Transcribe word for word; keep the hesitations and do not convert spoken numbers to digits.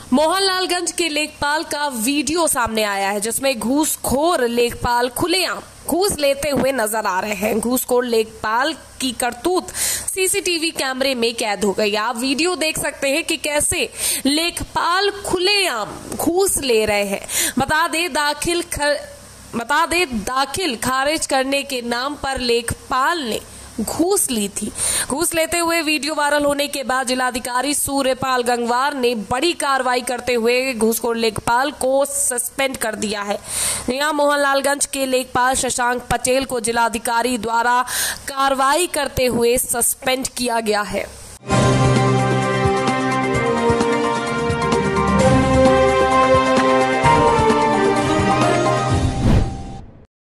मोहनलालगंज के लेखपाल का वीडियो सामने आया है जिसमें घूसखोर लेखपाल खुलेआम घूस लेते हुए नजर आ रहे हैं। घूसखोर लेखपाल की करतूत सीसीटीवी कैमरे में कैद हो गई। आप वीडियो देख सकते हैं कि कैसे लेखपाल खुलेआम घूस ले रहे हैं। बता दे दाखिल खर... बता दे दाखिल खारिज करने के नाम पर लेखपाल ने घूस ली थी। घूस लेते हुए वीडियो वायरल होने के बाद जिलाधिकारी सूर्यपाल गंगवार ने बड़ी कार्रवाई करते हुए घूसखोर लेखपाल को सस्पेंड कर दिया है। यहाँ मोहनलालगंज के लेखपाल शशांक पटेल को जिलाधिकारी द्वारा कार्रवाई करते हुए सस्पेंड किया गया है।